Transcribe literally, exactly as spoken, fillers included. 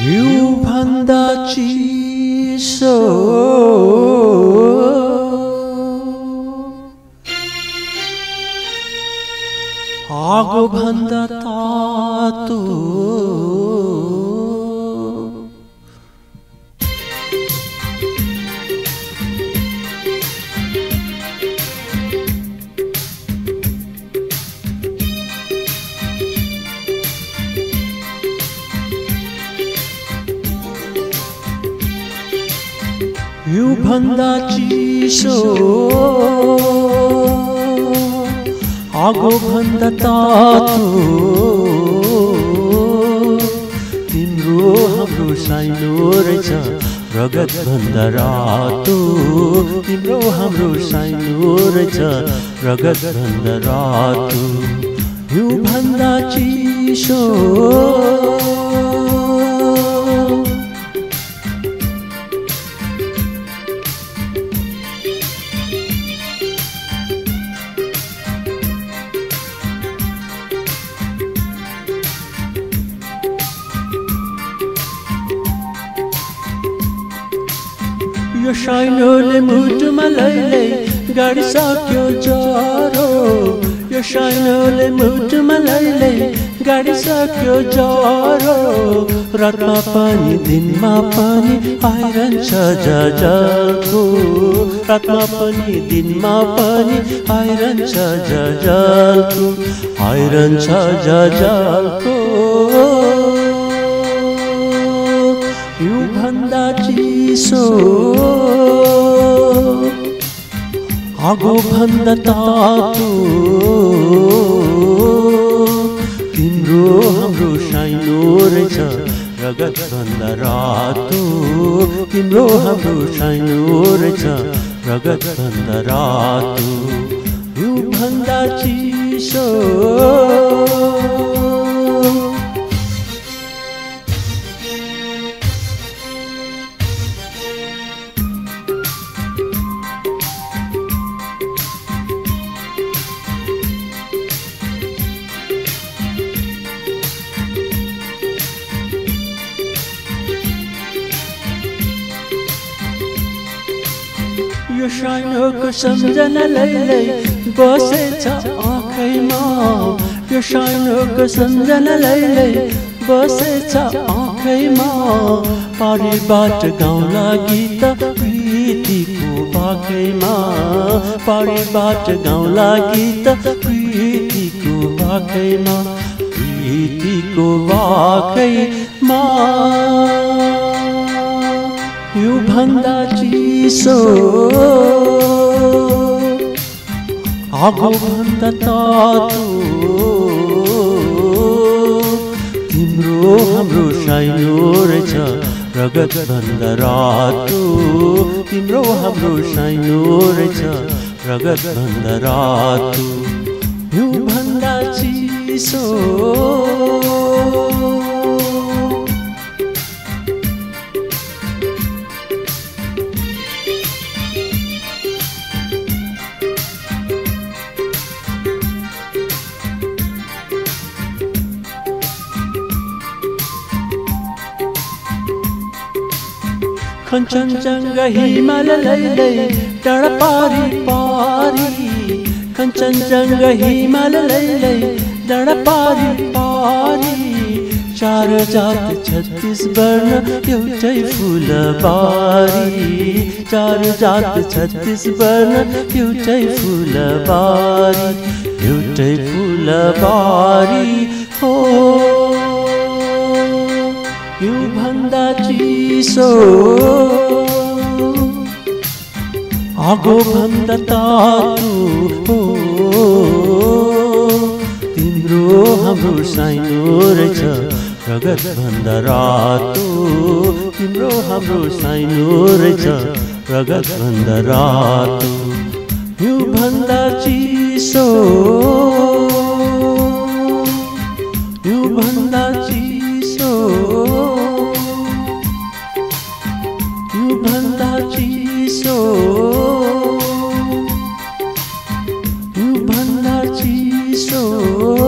यो भन्दा चिसो आगो भन्दा तातो यो भन्दा चिसो आगो भन्दा तातो तिम्रो हाम्रो साइनो रहेछ रगत भन्दा रातो तिम्रो हाम्रो साइनो रहेछ रगत भन्दा रातो यो भन्दा चिसो यो साइनोले मुटुमा लैलै गाडी सक्यो ज्वरो यो साइनोले मुटुमा लैलै गाडी सक्यो ज्वरो रातमा पनि दिनमा पनि आइरहन्छ जजलको रातमा पनि दिनमा पनि आइरहन्छ जजलको आइरहन्छ जजलको यो भन्दा चिसो आगो भन्दा तातो तिम्रो हाम्रो साइनो रहेछ रगत भन्दा रातो तिम्रो हाम्रो साइनो रहेछ रगत भन्दा रातो यो भन्दा चिसो यो साइनोको सम्झना लैलै बसेछ आँखैमा यो साइनोको सम्झना लैलै बसेछ आँखैमा पारीबाट गाउँ लागि त प्रीतिको बाखैमा पारीबाट गाउँ लागि त प्रीतिको बाखैमा प्रीतिको बाखैमा यो भन्दा चिसो आगो भन्दा तातो तिम्रो हाम्रो साइनो रहेछ रगत भन्दा रातो तिम्रो हाम्रो साइनो रहेछ रगत भन्दा रातो यो भन्दा चिसो कंचनजंगा हिमाल लैलै टाढा पारी पारी कंचनजंगा हिमाल लैलै टाढा पारी पारी चार जात छत्तीस वर्ण एउटै फुलबारी चार जात छत्तीस वर्ण एउटै फुलबारी एउटै फुलबारी हो यो भन्दा चिसो आगो भन्दा तातो तिम्रो हाम्रो साइनो रहेछ रगत भन्दा रातो तिम्रो हाम्रो साइनो रहेछ रगत भन्दा रातो यो भन्दा चिसो यो भन्दा चिसो यो भन्दा चिसो यो भन्दा चिसो